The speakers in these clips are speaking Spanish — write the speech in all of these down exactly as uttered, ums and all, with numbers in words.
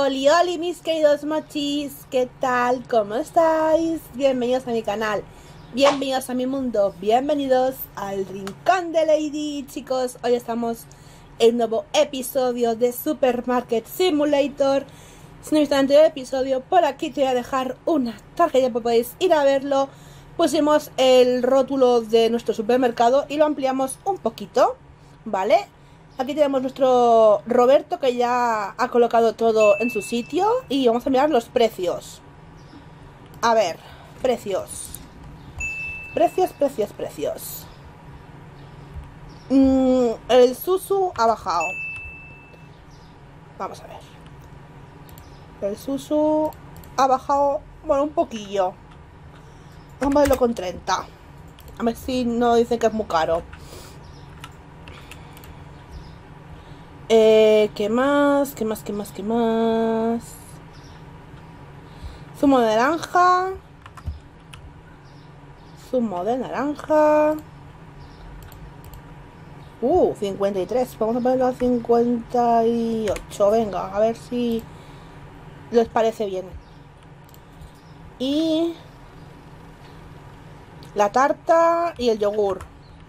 Oli, oli, mis queridos mochis, ¿qué tal? ¿Cómo estáis? Bienvenidos a mi canal, bienvenidos a mi mundo, bienvenidos al Rincón de Lady, chicos. Hoy estamos en un nuevo episodio de Supermarket Simulator. Si no visto el anterior episodio, por aquí te voy a dejar una tarjeta para podéis ir a verlo. Pusimos el rótulo de nuestro supermercado y lo ampliamos un poquito, ¿vale? Aquí tenemos nuestro Roberto, que ya ha colocado todo en su sitio. Y vamos a mirar los precios. A ver, precios. Precios, precios, precios. Mm, el Susu ha bajado. Vamos a ver. El Susu ha bajado, bueno, un poquillo. Vamos a verlo con treinta. A ver si no dicen que es muy caro. Eh, ¿qué más? ¿Qué más? ¿Qué más? ¿Qué más? Zumo de naranja. Zumo de naranja. Uh, cincuenta y tres. Vamos a ponerlo a cincuenta y ocho. Venga, a ver si les parece bien. Y la tarta y el yogur.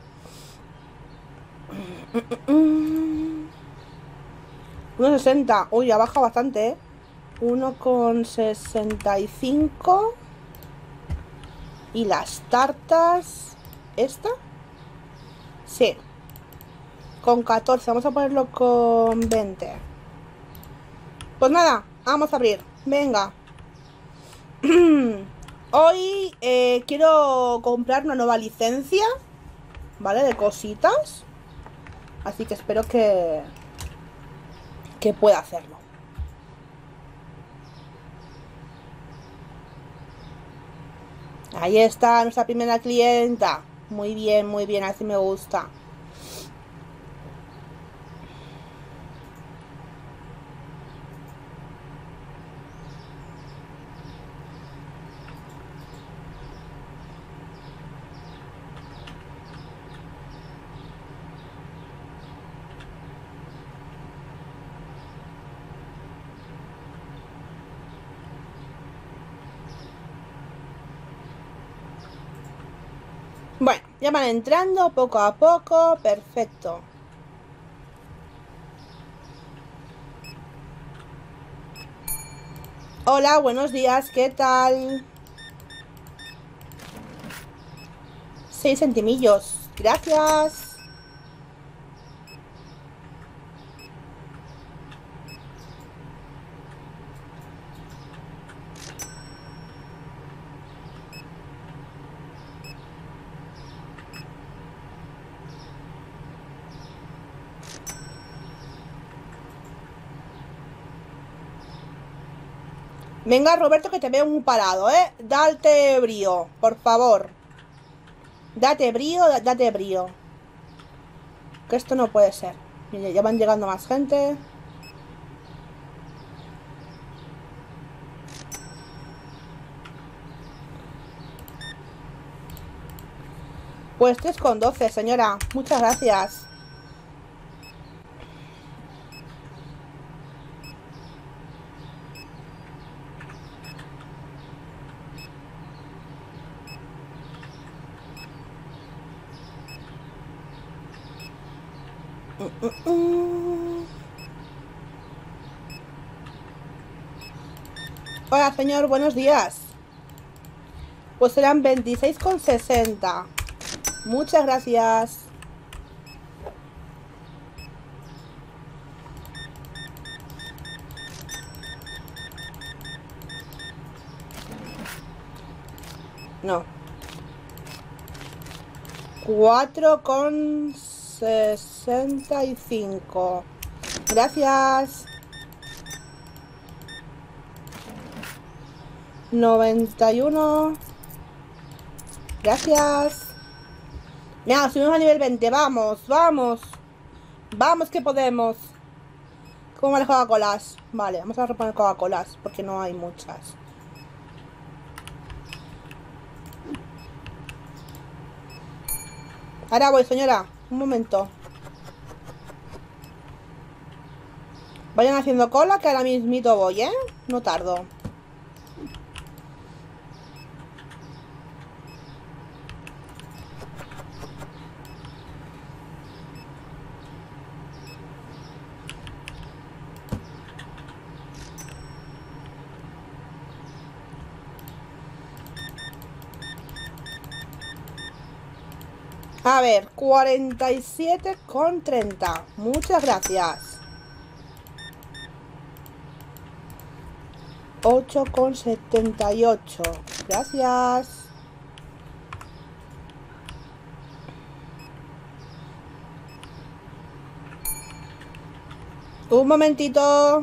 uno sesenta. Uy, ya baja bastante, ¿eh? uno con sesenta y cinco. Y las tartas. ¿Esta? Sí. Con catorce. Vamos a ponerlo con veinte. Pues nada, vamos a abrir. Venga. Hoy eh, quiero comprar una nueva licencia, ¿vale? De cositas. Así que espero que... que pueda hacerlo. Ahí está nuestra primera clienta. Muy bien, muy bien, así me gusta. Bueno, ya van entrando poco a poco. Perfecto. Hola, buenos días, ¿qué tal? Seis centimillos. Gracias. Venga, Roberto, que te veo muy parado, ¿eh? Date brío, por favor. Date brío, date brío. Que esto no puede ser. Mire, ya van llegando más gente. Pues tres con doce, señora. Muchas gracias. Mm, mm, mm. Hola, señor, buenos días. Pues serán veintiséis con sesenta. Muchas gracias. No. cuatro con sesenta y cinco. Gracias. noventa y uno. Gracias. Mira, subimos a nivel veinte. Vamos, vamos. Vamos que podemos. ¿Cómo van las Coca-Colas? Vale, vamos a reponer Coca-Colas porque no hay muchas. Ahora voy, señora. Un momento. Vayan haciendo cola que ahora mismito voy, ¿eh? No tardo. A ver, cuarenta y siete con treinta. Muchas gracias. ocho con setenta y ocho. Gracias. Un momentito.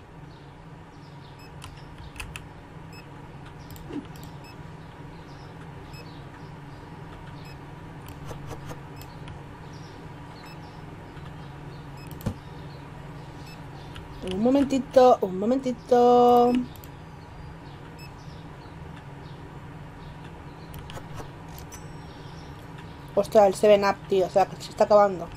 Un momentito, un momentito. Ostras, el seven up, tío. O sea, que se está acabando.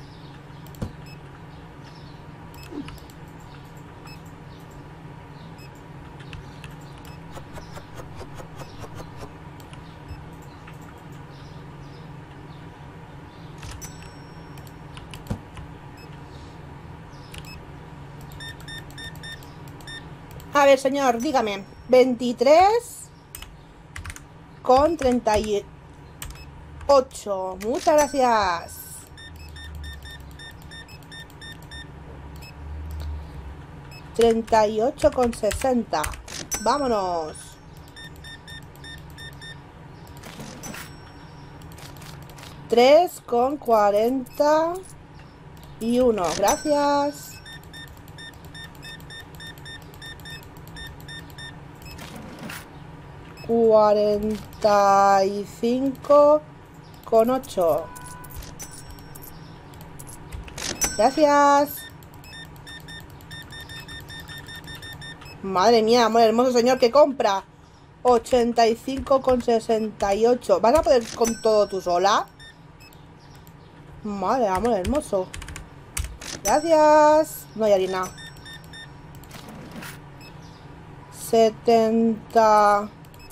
A ver, señor, dígame. veintitrés con treinta y ocho. Muchas gracias. treinta y ocho con sesenta. Vámonos. tres con cuarenta y uno. Gracias. cuarenta y cinco con ocho. Gracias. Madre mía, amor hermoso señor, que compra. ochenta y cinco con sesenta y ocho. ¿Vas a poder con todo tú sola? Madre, amor hermoso. Gracias. No hay harina. setenta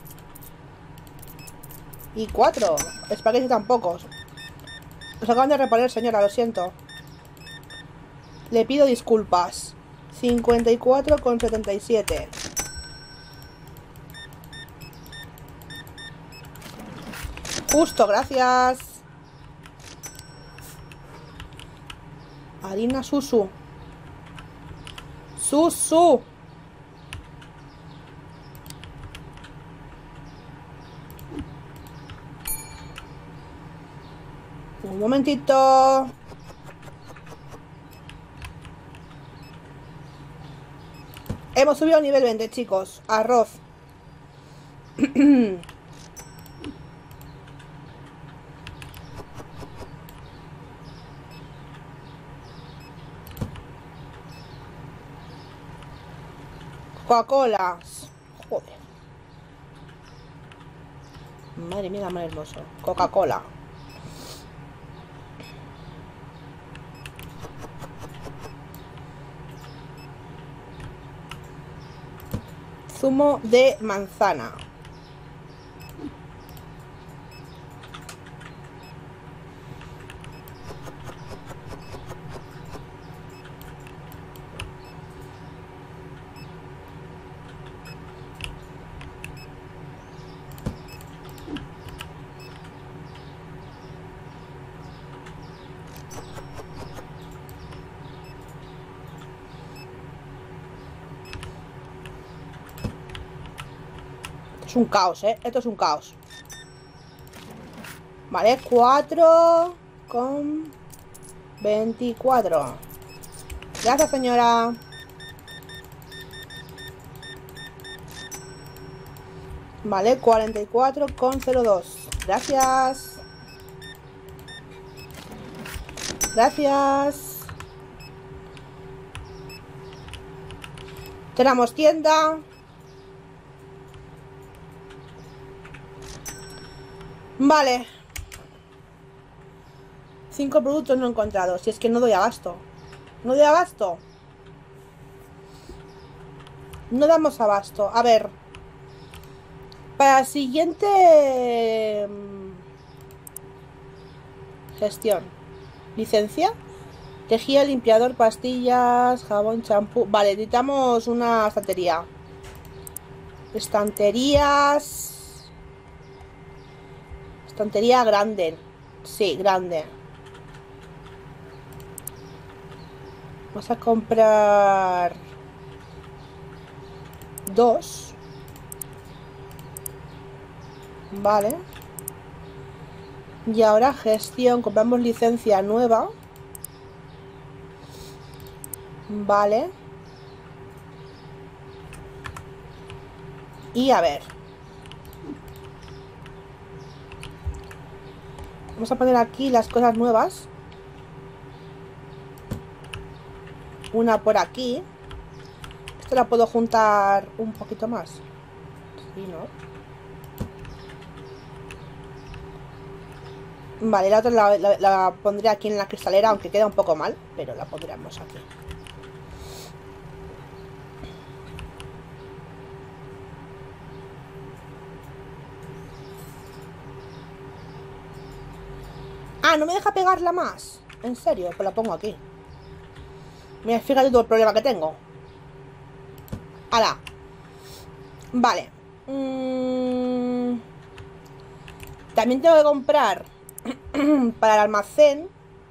y cuatro. Espagueti tampoco. Los acaban de reponer, señora, lo siento. Le pido disculpas. cincuenta y cuatro con setenta y siete. Justo, gracias. Harina Susu. Susu. Un momentito. Hemos subido a nivel veinte, chicos. Arroz. Coca-Cola. Joder. Madre mía, más hermoso. Coca-Cola. Zumo de manzana. Es un caos, ¿eh? Esto es un caos. Vale, cuatro con veinticuatro. Gracias, señora. Vale, cuarenta y cuatro con cero dos. Gracias. Gracias. Tenemos tienda. Vale. Cinco productos no encontrados. Si es que no doy abasto. No doy abasto. No damos abasto. A ver. Para la siguiente gestión. Licencia. Tejido, limpiador, pastillas, jabón, champú. Vale, necesitamos una estantería. Estanterías. Estantería grande. Sí, grande. Vamos a comprar dos. Vale. Y ahora gestión. Compramos licencia nueva. Vale. Y a ver. Vamos a poner aquí las cosas nuevas. Una por aquí. Esto la puedo juntar un poquito más. Sí, ¿no? Vale, la otra la, la, la pondré aquí en la cristalera, aunque queda un poco mal, pero la pondremos aquí. Ah, no me deja pegarla más. En serio, pues la pongo aquí. Mira, fíjate todo el problema que tengo. ¡Hala! Vale. Mm... También tengo que comprar para el almacén.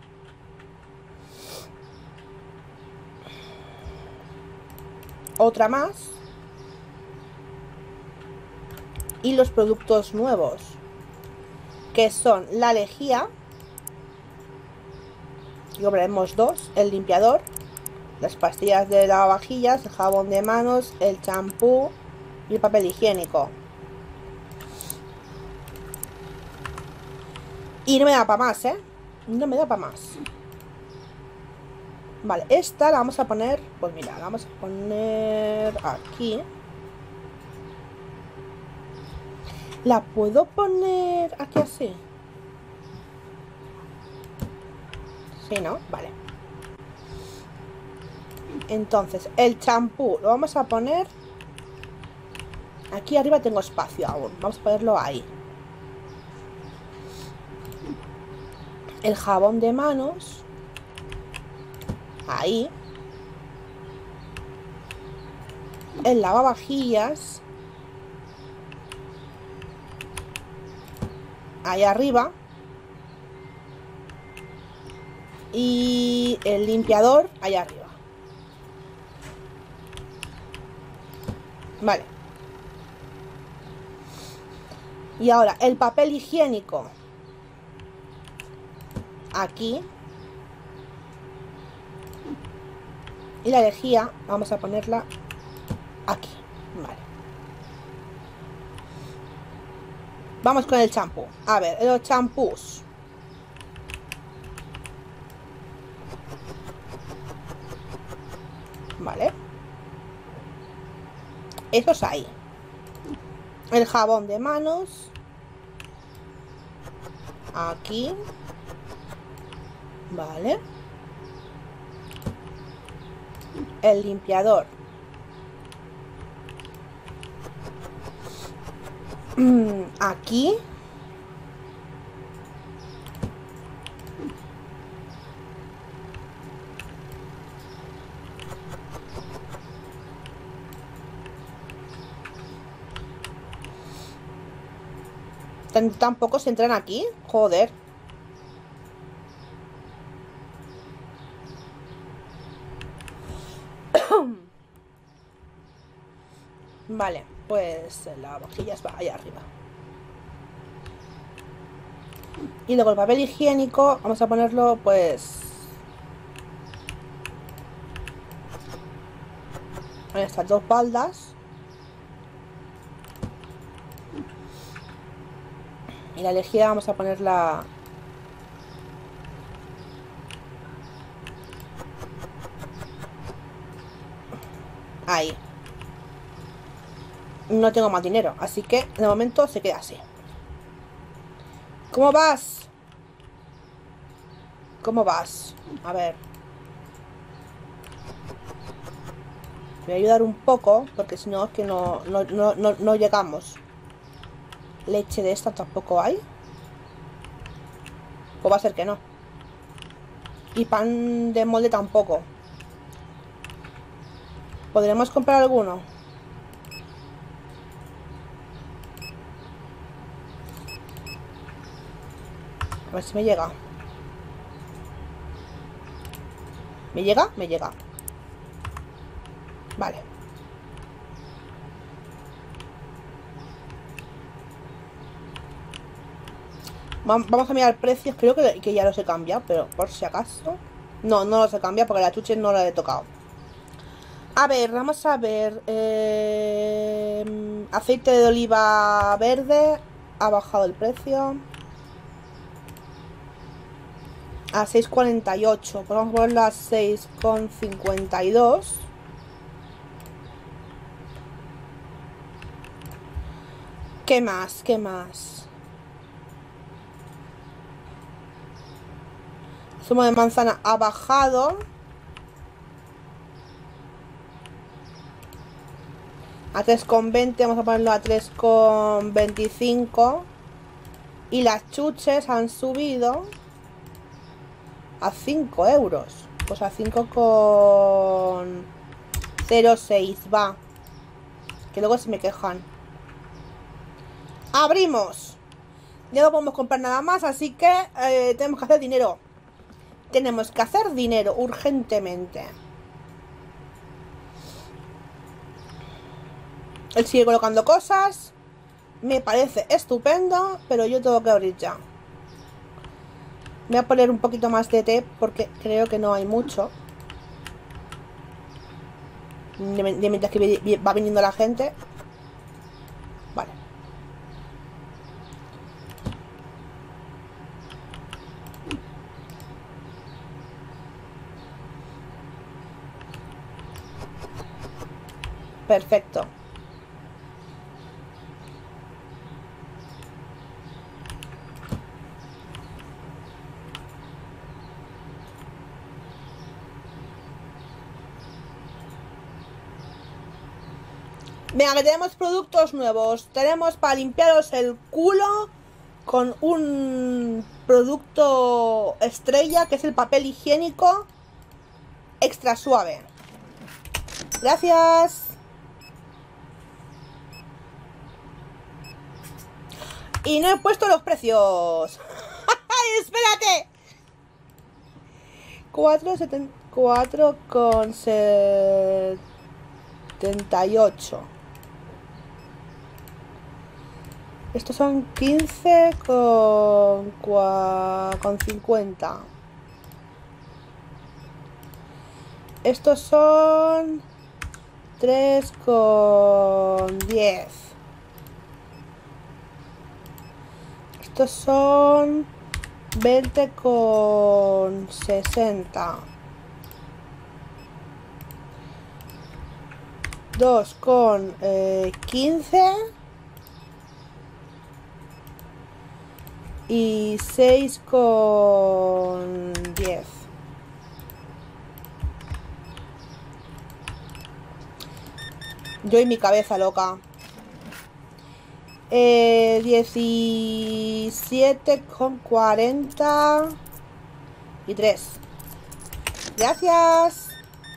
Otra más. Y los productos nuevos, que son la lejía. Y compraremos dos. El limpiador. Las pastillas de lavavajillas. El jabón de manos. El champú. Y el papel higiénico. Y no me da para más, ¿eh? No me da para más. Vale, esta la vamos a poner. Pues mira, la vamos a poner aquí. ¿La puedo poner aquí así? Sí, ¿no? Vale. Entonces, el champú lo vamos a poner. Aquí arriba tengo espacio aún. Vamos a ponerlo ahí. El jabón de manos. Ahí. El lavavajillas. Ahí arriba. Y el limpiador allá arriba. Vale. Y ahora el papel higiénico. Aquí. Y la lejía vamos a ponerla aquí. Vale. Vamos con el champú. A ver, los champús. Vale. Esos ahí. El jabón de manos. Aquí. Vale. El limpiador. Aquí. Tampoco se entran aquí. Joder. Vale, pues la vajilla va allá arriba. Y luego el papel higiénico vamos a ponerlo pues en estas dos baldas. Y la lejía vamos a ponerla ahí. No tengo más dinero, así que de momento se queda así. ¿Cómo vas? ¿Cómo vas? A ver. voy a ayudar un poco, porque si no es que no, no, no, no, no llegamos. Leche de esta tampoco hay. Pues va a ser que no. Y pan de molde tampoco. ¿Podremos comprar alguno? A ver si me llega. ¿Me llega? Me llega. Vale. Vamos a mirar precios. Creo que, que ya los he cambiado, pero por si acaso. No, no los he cambiado porque la chuche no la he tocado. A ver, vamos a ver. Eh, aceite de oliva verde. Ha bajado el precio a seis cuarenta y ocho. Pues vamos a ponerlo a seis cincuenta y dos. ¿Qué más? ¿Qué más? Zumo de manzana ha bajado a tres con veinte. Vamos a ponerlo a tres con veinticinco. Y las chuches han subido a cinco euros. Pues a cinco con cero seis va. Que luego se me quejan. Abrimos. Ya no podemos comprar nada más, así que eh, tenemos que hacer dinero. Tenemos que hacer dinero urgentemente. Él sigue colocando cosas. Me parece estupendo, pero yo tengo que abrir ya. Voy a poner un poquito más de té porque creo que no hay mucho. Mientras que va viniendo la gente. Vale. Perfecto. Venga, que tenemos productos nuevos. Tenemos para limpiaros el culo con un producto estrella, que es el papel higiénico extra suave. Gracias. Y no he puesto los precios. ¡Ay, espérate! cuatro con setenta y ocho. Estos son quince con cincuenta. Estos son tres con diez. Estos son veinte con sesenta. dos con quince. Y seis con diez. Yo y mi cabeza loca. Eh, diecisiete con cuarenta y tres. Gracias.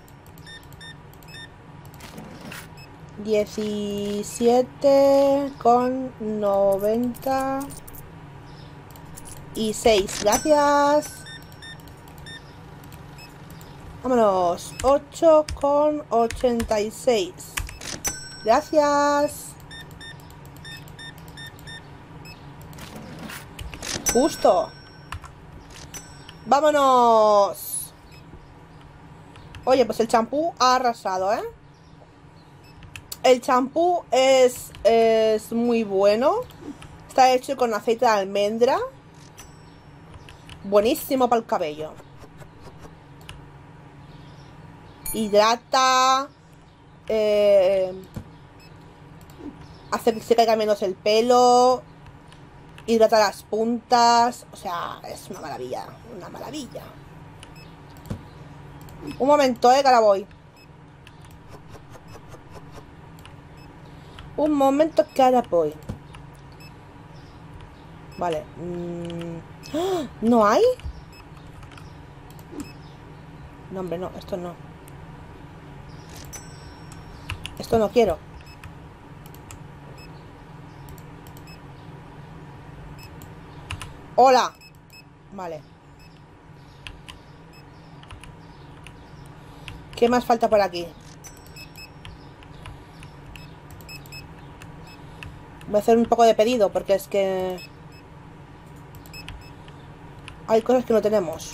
diecisiete con noventa y seis. Gracias. Vámonos. ocho con ochenta y seis. Gracias. Justo. Vámonos. Oye, pues el champú ha arrasado, ¿eh? El champú es, es muy bueno. Está hecho con aceite de almendra. Buenísimo para el cabello. Hidrata. Eh, hace que se caiga menos el pelo. Hidrata las puntas. O sea, es una maravilla. Una maravilla. Un momento, eh, que ahora voy. Un momento que ahora voy. Vale. Mm. ¡Ah! ¿No hay? No, hombre, no. Esto no. Esto no quiero. Hola. Vale. ¿Qué más falta por aquí? Voy a hacer un poco de pedido porque es que hay cosas que no tenemos.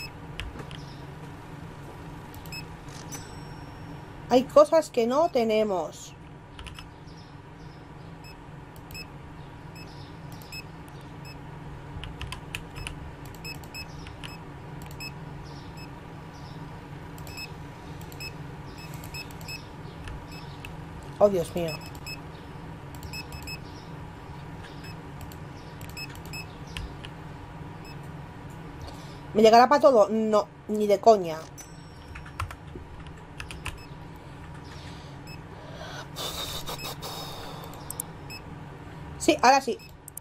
Hay cosas que no tenemos. Oh, Dios mío. ¿Me llegará para todo? No, ni de coña. Sí, ahora sí.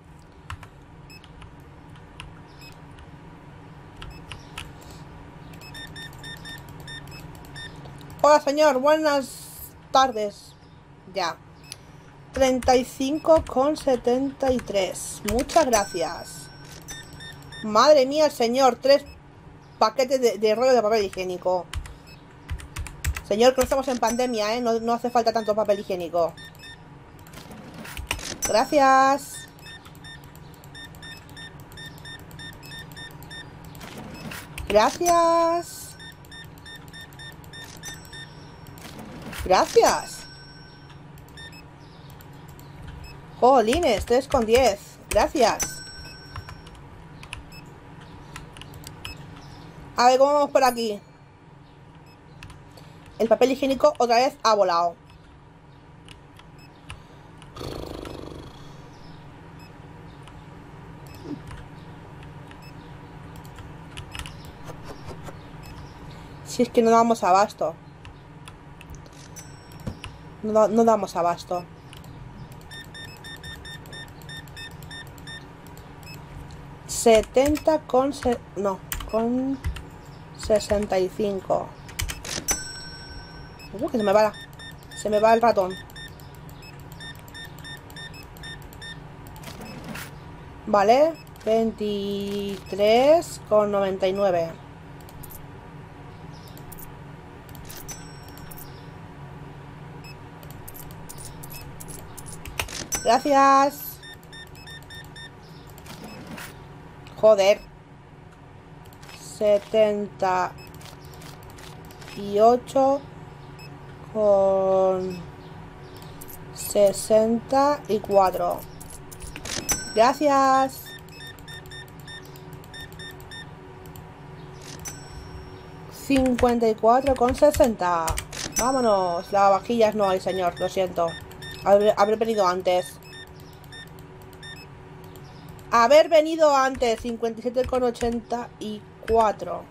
Hola, señor. Buenas tardes. Ya. treinta y cinco con setenta y tres. Muchas gracias. Madre mía, señor. Tres paquetes de, de rollo de papel higiénico. Señor, que no estamos en pandemia, ¿eh? No, no hace falta tanto papel higiénico. Gracias. Gracias. Gracias. Jolines, tres con diez. Gracias. A ver, ¿cómo vamos por aquí? El papel higiénico otra vez ha volado. Si es que no damos abasto. No, no damos abasto. setenta con... Se no, con sesenta y cinco. Uh, que se me va la, se me va el ratón. Vale, veintitrés con noventa y nueve. Gracias. Joder. setenta y ocho con sesenta y cuatro. Gracias. cincuenta y cuatro con sesenta. Vámonos. Lavavajillas no hay, señor. Lo siento. Habré, habré venido antes. Haber venido antes. cincuenta y siete con ochenta y cuatro.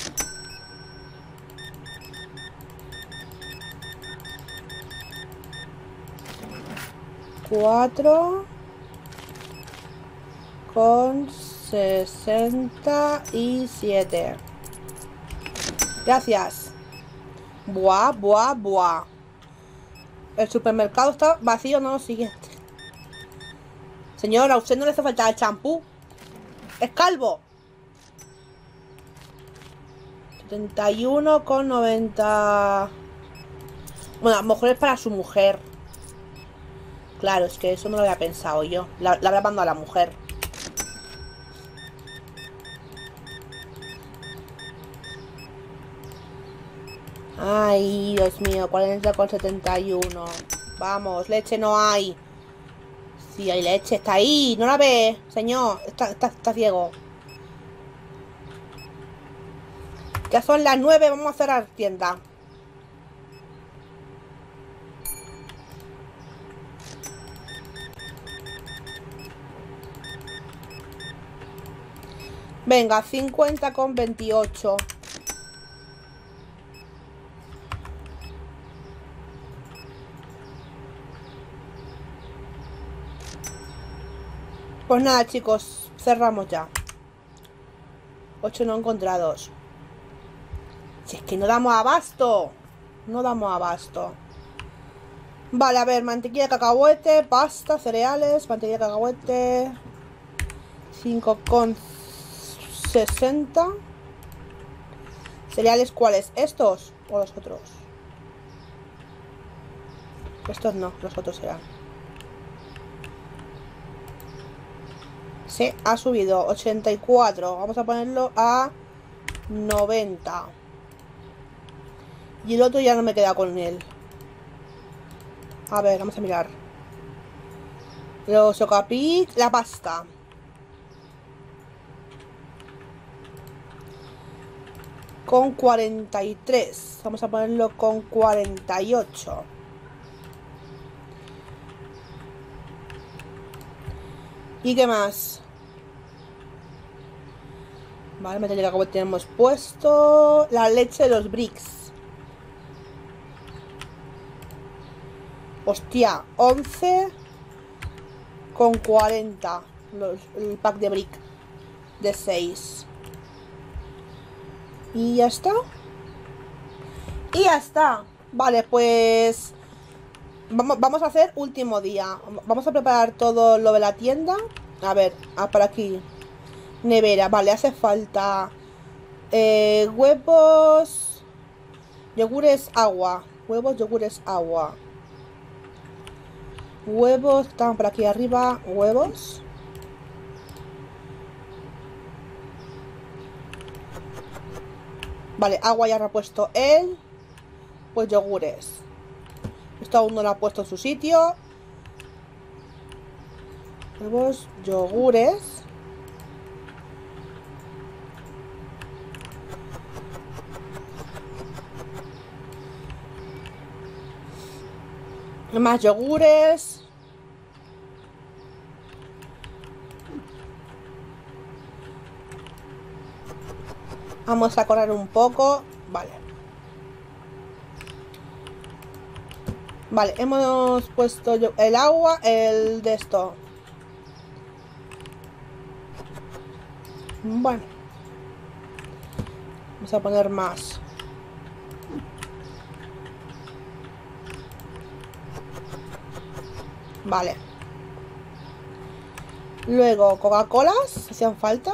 cuatro con sesenta y siete. Gracias. Buah, buah, buah. El supermercado está vacío, no lo siguiente. Señora, a usted no le hace falta el champú. Es calvo. setenta y uno con noventa. Bueno, a lo mejor es para su mujer. Claro, es que eso no lo había pensado yo. La, la habrá mandado a la mujer. Ay, Dios mío, cuarenta con setenta y uno. Vamos, leche no hay. Sí, hay leche, está ahí. ¿No la ve, señor? Está, está, está ciego. Ya son las nueve, vamos a cerrar tienda. Venga, cincuenta con veintiocho. Pues nada, chicos, cerramos ya. Ocho no encontrados. Si es que no damos abasto. No damos abasto. Vale, a ver, mantequilla de cacahuete, pasta, cereales, mantequilla de cacahuete. cinco con sesenta. ¿Cereales cuáles? ¿Estos o los otros? Estos no, los otros serán. Sí, ha subido ochenta y cuatro. Vamos a ponerlo a noventa. Y el otro ya no me queda con él. A ver, vamos a mirar. Los Chocapic, la pasta. Con cuarenta y tres. Vamos a ponerlo con cuarenta y ocho. ¿Y qué más? Vale, me tendría que tenemos puesto. La leche de los bricks. Hostia, once con cuarenta. Los, el pack de brick de seis. Y ya está. Y ya está. Vale, pues vamos, vamos a hacer último día. Vamos a preparar todo lo de la tienda. A ver, ah, por aquí. Nevera, vale, hace falta eh, huevos, yogures, agua. Huevos, yogures, agua. Huevos, están por aquí arriba. Huevos. Vale, agua ya lo ha puesto él. Pues yogures. Esto aún no lo ha puesto en su sitio. Huevos, yogures. Más yogures. Vamos a correr un poco. Vale. Vale, hemos puesto el agua, el de esto. Bueno. Vamos a poner más. Vale. Luego, Coca-Colas, hacían falta.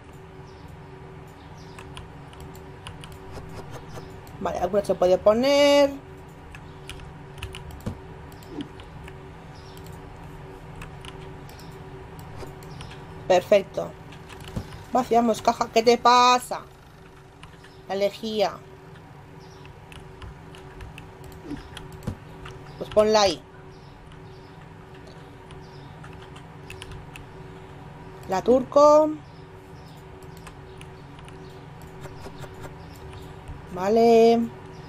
Vale, alguna se puede poner. Perfecto. Vaciamos caja. ¿Qué te pasa? La lejía. Pues ponla ahí. La turco. Vale.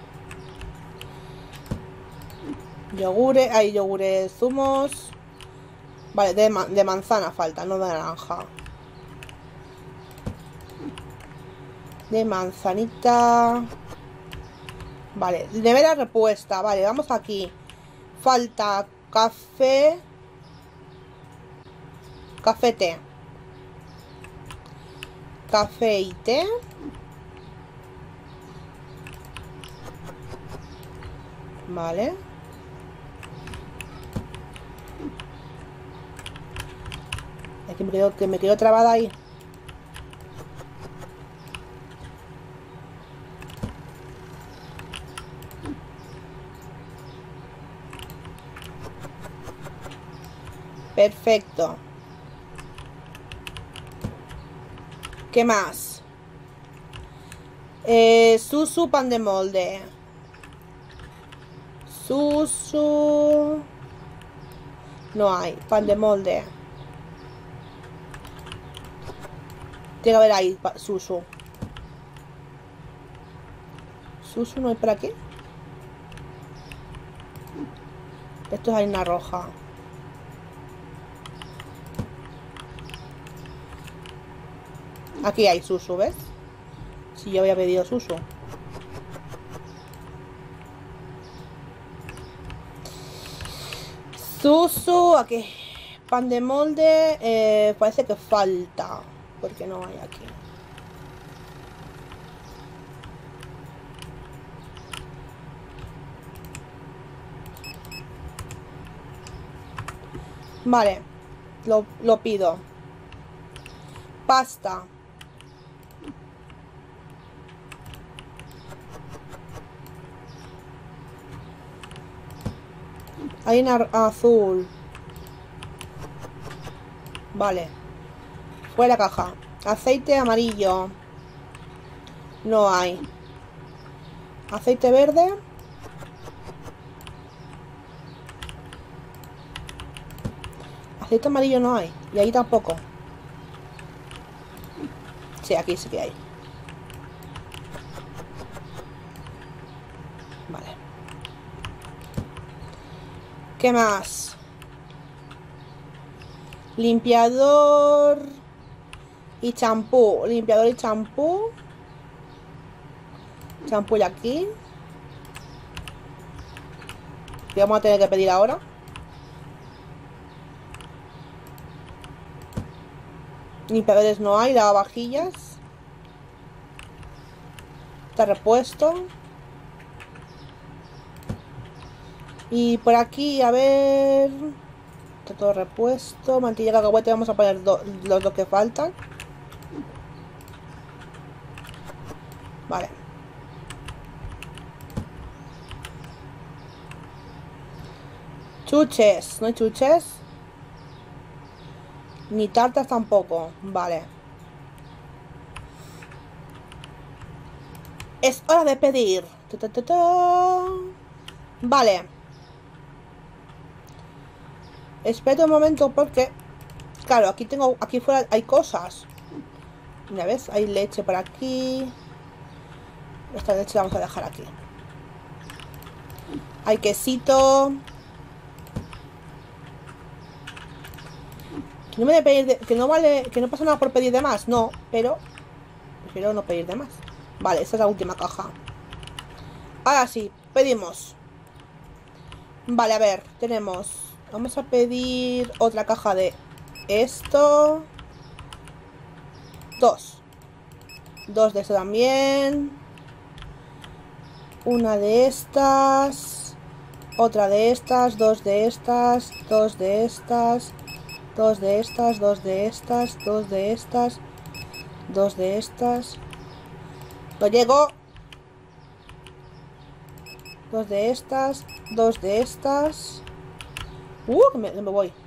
Yogures. Hay yogures, zumos. Vale, de, ma de manzana falta, no de naranja. De manzanita. Vale, nevera repuesta. Vale, vamos aquí. Falta café. Café té. Café y té. Vale. Es que me quedo, que me quedo trabada ahí. Perfecto. ¿Qué más? Eh, Susu, pan de molde. Susu. No hay. Pan de molde. Tiene que haber ahí Susu. Susu no hay por aquí. Esto es harina roja. Aquí hay Susu, ¿ves? Si yo había pedido Susu. Susu, aquí. Pan de molde, eh, parece que falta, porque no hay aquí. Vale, lo, lo pido. Pasta. Harina azul. Vale. Fuera caja. Aceite amarillo. No hay. Aceite verde. Aceite amarillo no hay. Y ahí tampoco. Sí, aquí sí que hay. Vale. ¿Qué más? Limpiador y champú. Limpiador y champú. Champú y aquí. ¿Qué vamos a tener que pedir ahora? Limpiadores no hay. Lavavajillas. Está repuesto. Y por aquí, a ver... Está todo repuesto. Mantilla de cacahuete, vamos a poner do, los dos que faltan. Vale. Chuches. ¿No hay chuches? Ni tartas tampoco. Vale. Es hora de pedir. Ta, ta, ta, ta. Vale. Espera un momento porque... Claro, aquí tengo... Aquí fuera hay cosas. Una vez, hay leche por aquí. Esta leche la vamos a dejar aquí. Hay quesito. Que no me de pedir de, que no vale, que no pasa nada por pedir de más, no, pero prefiero no pedir de más. Vale, esta es la última caja. Ahora sí, pedimos. Vale, a ver, tenemos. Vamos a pedir otra caja de esto. Dos. Dos de esto también. Una de estas. Otra de estas. Dos de estas. Dos de estas. Dos de estas, dos de estas, dos de estas, dos de estas. No llego. Dos de estas, dos de estas. Uh, que me, que me voy.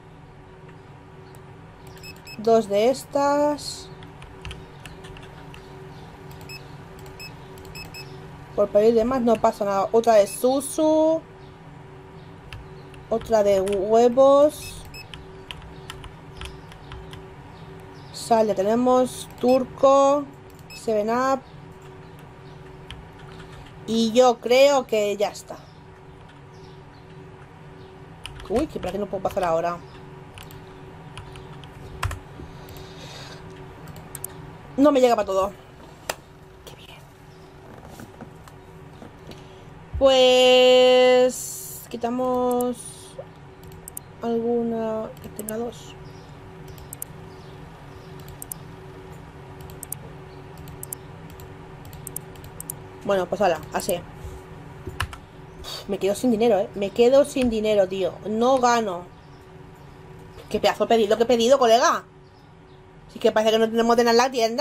Dos de estas. Por pedir de más no pasa nada. Otra de susu. Otra de huevos. Sal, ya tenemos turco, seven up. Y yo creo que ya está. Uy, que para qué no puedo pasar ahora. No me llega para todo. Qué bien. Pues... Quitamos... Alguna... Que tenga dos. Bueno, pues hala, así. Me quedo sin dinero, ¿eh? Me quedo sin dinero, tío. No gano. ¿Qué pedazo de pedido que he pedido, colega? Sí que parece que no tenemos de nada en la tienda.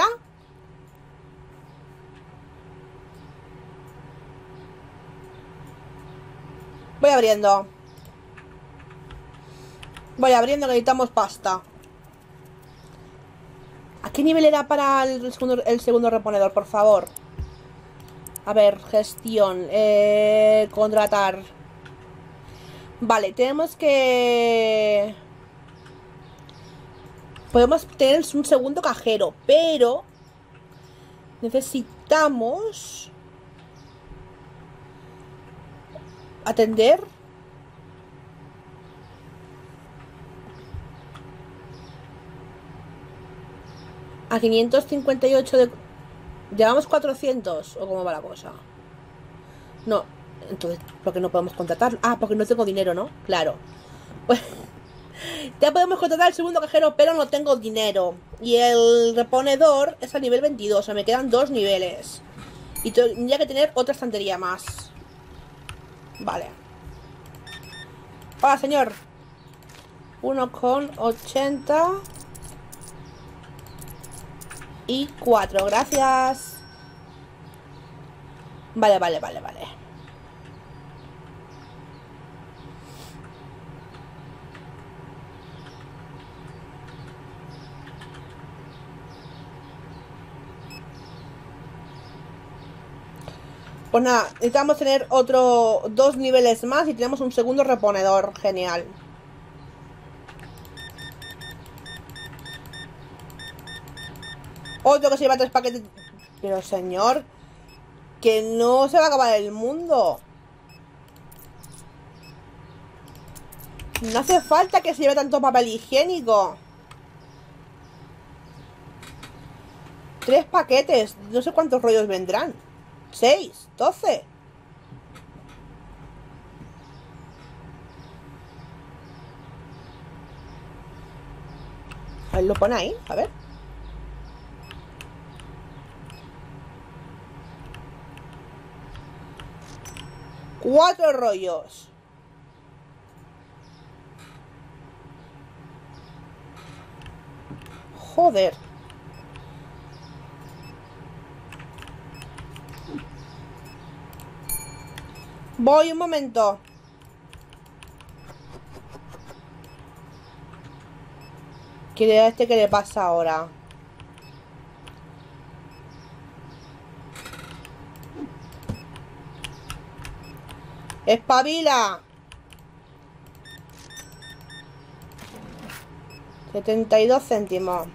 Voy abriendo. Voy abriendo, que necesitamos pasta. ¿A qué nivel era para el segundo, el segundo reponedor, por favor? A ver, gestión, eh, contratar. Vale, tenemos que... Podemos tener un segundo cajero, pero necesitamos atender a quinientos cincuenta y ocho de... ¿Llevamos cuatrocientos o cómo va la cosa? No, entonces, ¿por qué no podemos contratar? Ah, porque no tengo dinero, ¿no? Claro. Pues, Ya podemos contratar el segundo cajero, pero no tengo dinero. Y el reponedor es a nivel veintidós, o sea, me quedan dos niveles. Y tendría que tener otra estantería más. Vale. Hola, señor. uno con ochenta. Y cuatro, gracias. Vale, vale, vale, vale. Pues nada, necesitamos tener otro dos niveles más y tenemos un segundo reponedor. Genial. Otro que se lleva tres paquetes. Pero señor, que no se va a acabar el mundo. No hace falta que se lleve tanto papel higiénico. Tres paquetes. No sé cuántos rollos vendrán. Seis, doce. A ver, lo pone ahí, a ver. Cuatro rollos. Joder. Voy un momento. ¿Qué a este qué le pasa ahora? ¡Espabila! setenta y dos céntimos.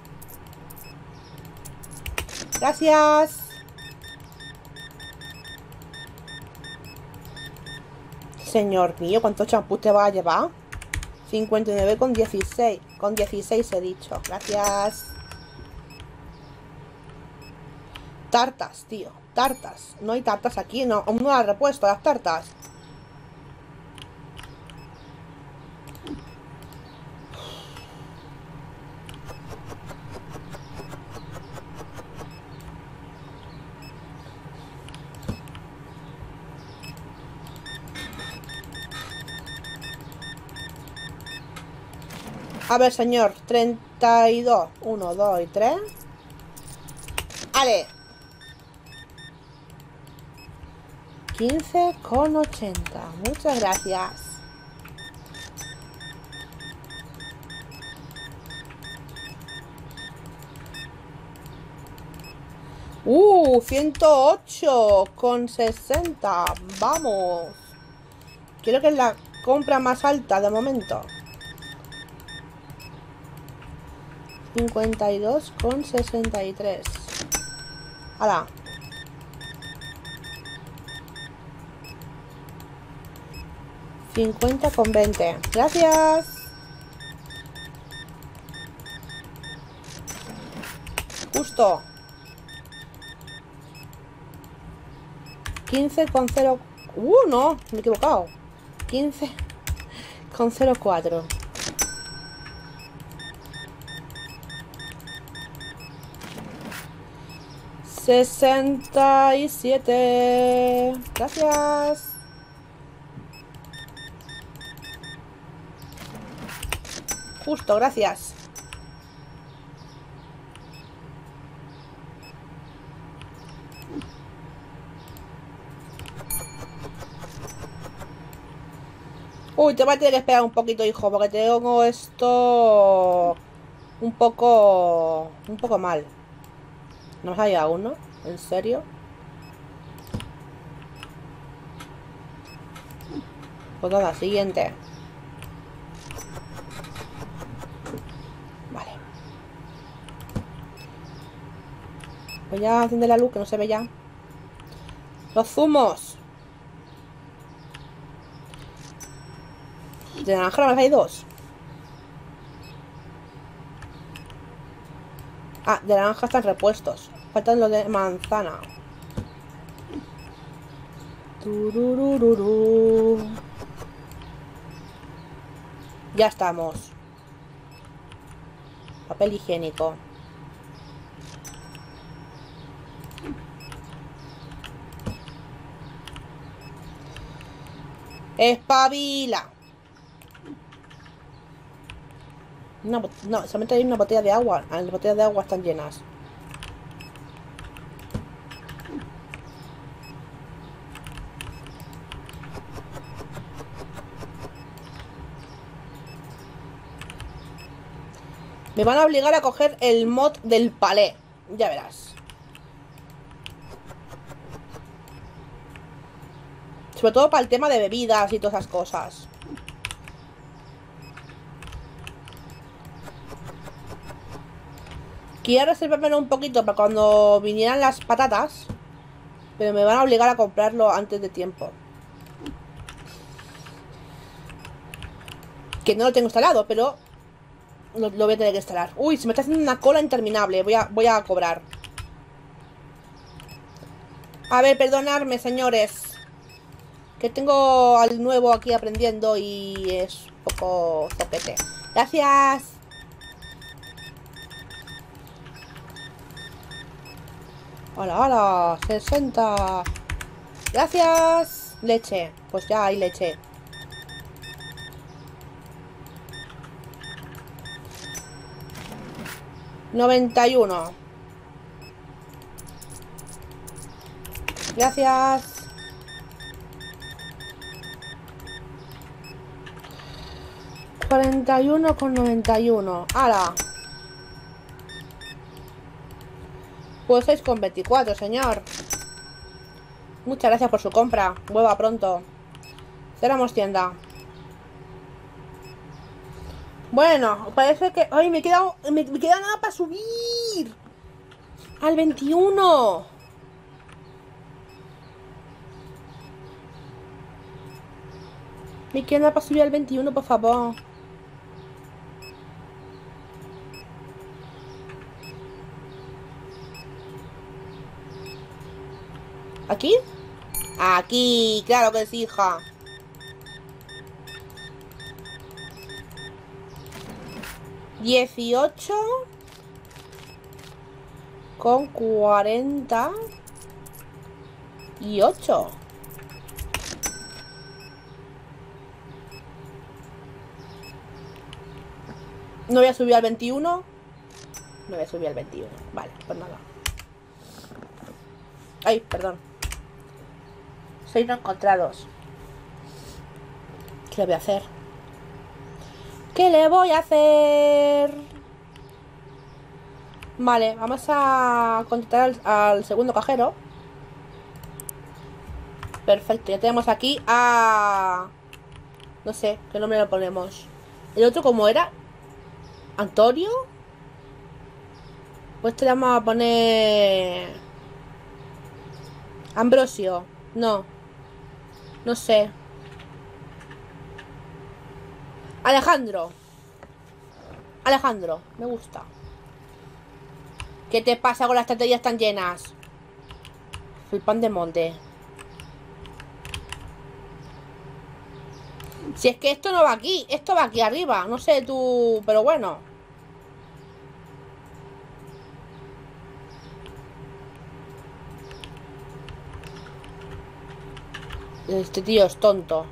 Gracias. Señor mío, ¿cuántos champús te va a llevar? cincuenta y nueve con dieciséis. Con dieciséis he dicho. Gracias. Tartas, tío. Tartas. No hay tartas aquí. No, aún no las he repuesto las tartas. A ver, señor. treinta y dos. uno, dos y tres. ¡Ale! quince con ochenta. Muchas gracias. Uh, ciento ocho con sesenta. Vamos. Quiero que es la compra más alta de momento. cincuenta y dos con sesenta y tres. ¡Hala! cincuenta con veinte. Gracias. Justo. quince con cero. Uh, no, me he equivocado. quince con cero cuatro. sesenta y siete. Gracias. Justo, gracias. Uy, te voy a tener que esperar un poquito, hijo, porque tengo esto un poco un poco mal. ¿No me ha llegado uno? ¿En serio? Pues nada, siguiente. Vale. Pues ya enciende la luz, que no se ve ya. Los zumos. De naranja nada más hay dos. Ah, de naranja están repuestos. Faltan los de manzana. Tururururu. Ya estamos. Papel higiénico. Espabila. Una, no, solamente hay una botella de agua. Las botellas de agua están llenas. Me van a obligar a coger el mod del palé. Ya verás. Sobre todo para el tema de bebidas y todas esas cosas. Quiero reservármelo un poquito para cuando vinieran las patatas. Pero me van a obligar a comprarlo antes de tiempo. Que no lo tengo instalado, pero lo, lo voy a tener que instalar. Uy, se me está haciendo una cola interminable. Voy a, voy a cobrar. A ver, perdonadme, señores. Que tengo al nuevo aquí aprendiendo y es un poco zoquete. Gracias. Hola, hola, sesenta. Gracias. Leche. Pues ya hay leche. noventa y uno. Gracias. cuarenta y uno con noventa y uno. ¡Hala! Pues seis con veinticuatro, señor. Muchas gracias por su compra. Vuelva pronto. Cerramos tienda. Bueno, parece que... ¡Ay, me queda, me, me queda nada para subir! ¡Al veintiuno! Me queda nada para subir al veintiuno, por favor. ¿Aquí? Aquí, claro que sí, hija. dieciocho con cuarenta y ocho. No voy a subir al veintiuno. No voy a subir al veintiuno. Vale, pues nada. Ay, perdón. Seis no encontrados. ¿Qué le voy a hacer? ¿Qué le voy a hacer? Vale, vamos a contactar al, al segundo cajero. Perfecto, ya tenemos aquí a... No sé, ¿qué nombre le ponemos? ¿El otro cómo era? ¿Antonio? Pues te vamos a poner... Ambrosio. No. No sé. Alejandro. Alejandro, me gusta. ¿Qué te pasa con las estanterías tan llenas? El pan de molde. Si es que esto no va aquí, esto va aquí arriba. No sé tú, pero bueno. Este tío es tonto.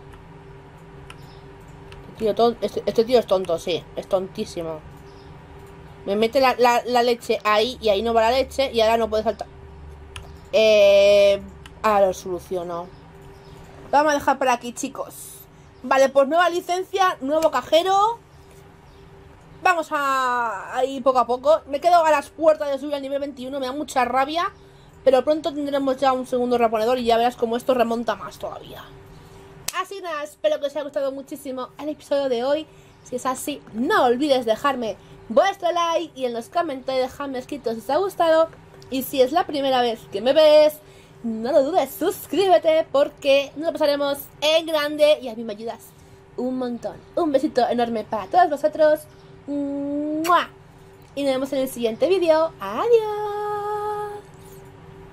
Tío, ton este, este tío es tonto, sí. Es tontísimo. Me mete la, la, la leche ahí y ahí no va la leche y ahora no puede saltar. Eh, ahora lo soluciono. Vamos a dejar por aquí, chicos. Vale, pues nueva licencia, nuevo cajero. Vamos a, a ir poco a poco. Me quedo a las puertas de subir al nivel veintiuno. Me da mucha rabia. Pero pronto tendremos ya un segundo reponedor y ya verás cómo esto remonta más todavía. Así nada, espero que os haya gustado muchísimo el episodio de hoy. Si es así, no olvides dejarme vuestro like y en los comentarios dejadme escrito si os ha gustado. Y si es la primera vez que me ves, no lo dudes, suscríbete porque nos lo pasaremos en grande y a mí me ayudas un montón. Un besito enorme para todos vosotros. ¡Mua! Y nos vemos en el siguiente vídeo. Adiós.